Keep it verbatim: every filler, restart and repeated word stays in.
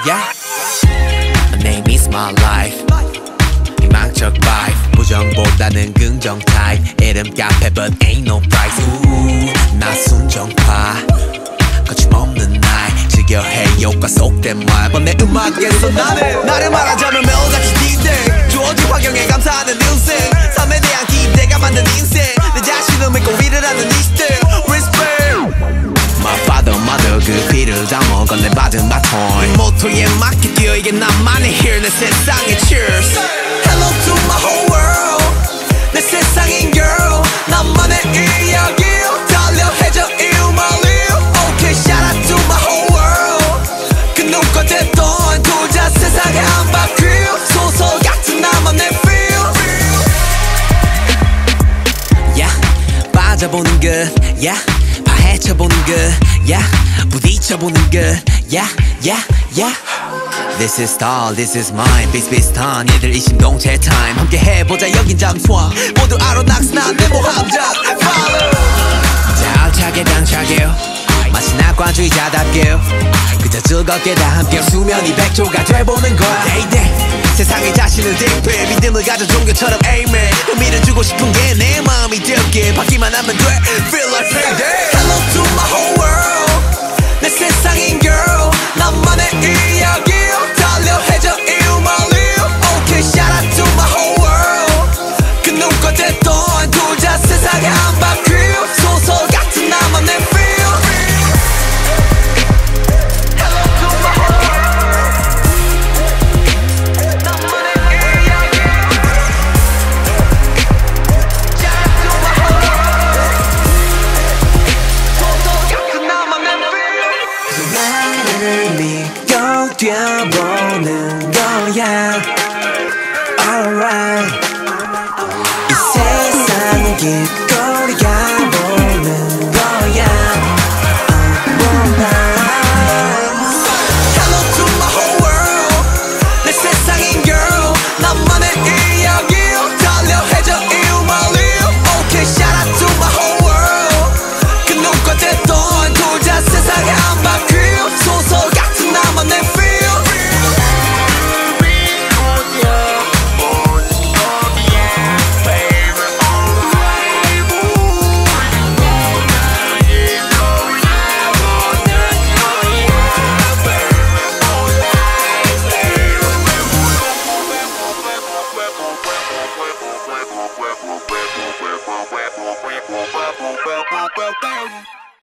Yeah, my name is my life. 희망적 vibe, 부정보다는 긍정 type. 이름 카페 but ain't no price. 우우, 나 순정파, 거침없는 날 즐겨해 효과 속된 말. 내 음악에서 나는 나를 말하자면 매일같이 디데이. 주어진 환경에 감사하는 인생. 삶에 대한 기대가 만든 인생. 내 자신을 믿고 일을 하는 이 시대. Respect. My father, mother 그 피를 담아 건네받은 바톤. 이 모토에 맞게 뛰어 이게 나만의 here. 내 세상의 cheers. Hello to my whole world. 내 세상인 girl. 나만의 이야기 달려 해줘 일말리. Okay, shout out to my whole world. 그 누가 됐던 돌자 세상에 한 바퀴. 소설 같은 나만의 feel. Yeah, 빠져보는 것. Yeah, 파헤쳐보는 것. Yeah, 부딪혀보는 것. Yeah, yeah, yeah. This is star, this is mine. 비슷비슷한 얘들 이 신동체 time. 함께 해보자 여긴 잠수함. 모두 알아 낙스난 내 모함자. Follow. 자 알차게 당차게 마치 낙관주의자답게 그저 즐겁게 다 함께 수면이 백조가 돼보는 거야. Day day 세상에 자신을 대표해 믿음을 가져 종교처럼 amen. 의미를 주고 싶은 게 내 마음이 되게 받기만 하면 돼. Feel like payday. Hello to my whole world. 내 세상인 girl. 나만의 이야기 달려 해줘 일말리. Okay, shout out to my whole world. 그 누가 됐던 돌자 세상에 한 바퀴. 소설 같은 나만의 feel. Hello to my whole world. 나만의 이야기. Shout out to my whole world. 소설 같은 나만의 feel. 나를 믿고 뛰어보는 거야. Alright. 이 세상은 길거리가 보는 거야. Hello to my whole world. 내 세상인 girl. 나만의 이야기 달려 해줘 일말리. Okay, shout out to my whole world. 그 누가 됐던 돌자 세상에 한 바퀴. 소설 같은 나만의 feel. Well, well, well, well, well, well, well, well, well, well, well, well, well, well, well.